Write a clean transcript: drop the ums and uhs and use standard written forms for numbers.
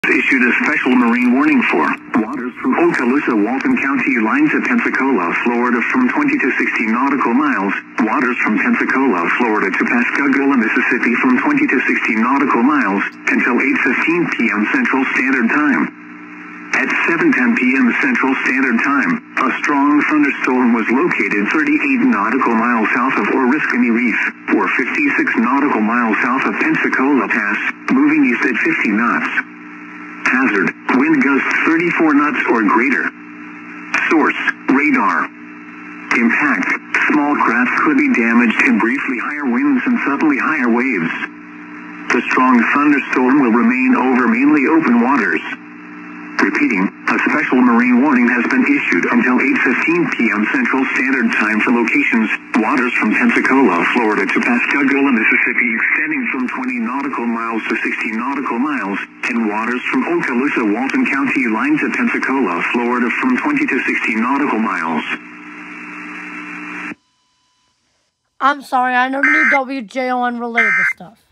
issued a special marine warning for waters from Okaloosa, Walton County lines at Pensacola, Florida from 20 to 60 nautical miles. Waters from Pensacola, Florida to Pascagoula, Mississippi from 20 to 60 nautical miles until 8:15 p.m. Central Standard Time. At 7:10 p.m. Central Standard Time, a strong thunderstorm was located 38 nautical miles south of Oriskany Reef, or 56 nautical miles south of Pensacola Pass, moving east at 50 knots. Hazard, wind gusts 34 knots or greater. Source, radar. Impact, small craft could be damaged in briefly higher winds and suddenly higher waves. The strong thunderstorm will remain over mainly open waters. Repeating, a special marine warning has been issued until 8:15 p.m. Central Standard Time for locations, waters from Pensacola, Florida to Pascagoula, Mississippi extending from 20 nautical miles to 60 nautical miles, and waters from Okaloosa, Walton County lines at Pensacola, Florida from 20 to 60 nautical miles. I'm sorry, I never knew WJON related to stuff.